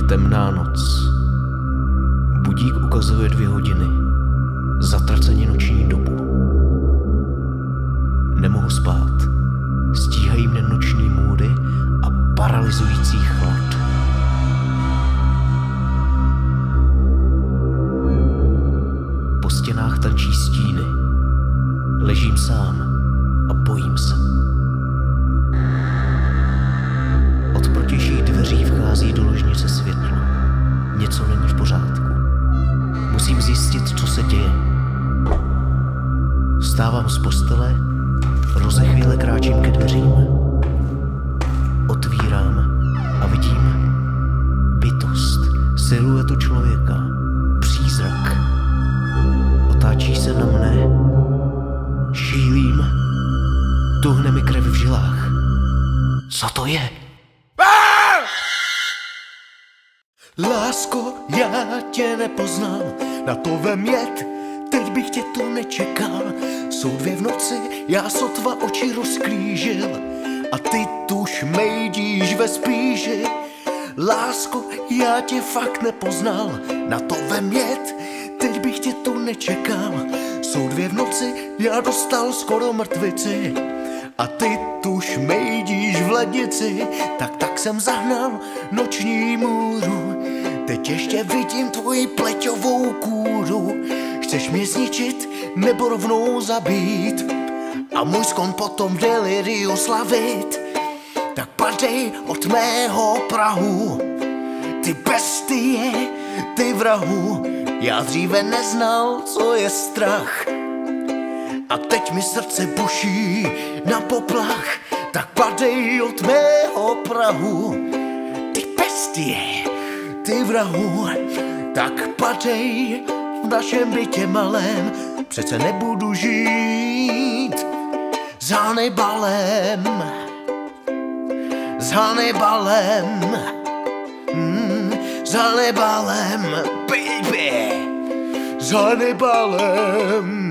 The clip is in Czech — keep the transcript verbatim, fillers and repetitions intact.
Temná noc. Budík ukazuje dvě hodiny. Zatraceně noční dobu. Nemohu spát. Stíhají mne noční můry a paralyzující chlad. Po stěnách tančí stíny. Ležím sám a bojím se. Od protějších dveří vchází do ložnice světlo. Něco není v pořádku. Musím zjistit, co se děje. Vstávám z postele, rozechvěle kráčím ke dveřím. Otvírám a vidím bytost, siluetu člověka, přízrak. Otáčí se na mne. Šílím. Tuhne mi krev v žilách. Co to je? Lásko, já tě nepoznám, na to vem jet, teď bych tě tu nečekal. Jsou dvě v noci, já sotva oči rozklížil a ty tu šmejdíš ve spíži. Lásko, já tě fakt nepoznal, na to vem jet, teď bych tě tu nečekal. Jsou dvě v noci, já dostal skoro mrtvici a ty tu šmejdíš v lednici. Tak tak jsem zahnal noční můru, teď ještě vidím tvoji pleťovou kůru. Chceš mě zničit nebo rovnou zabít a můj skon potom v deliriu slavit? Tak padej od mého prahu, ty bestie, ty vrahu. Já dříve neznal, co je strach a teď mi srdce buší na poplach. Tak padej od mého prahu, ty bestie, ty vrahu. Tak padej v našem bytě malém, přece nebudu žít s Hannibalem, s Hannibalem, mm, s Hannibalem, baby, s Hannibalem.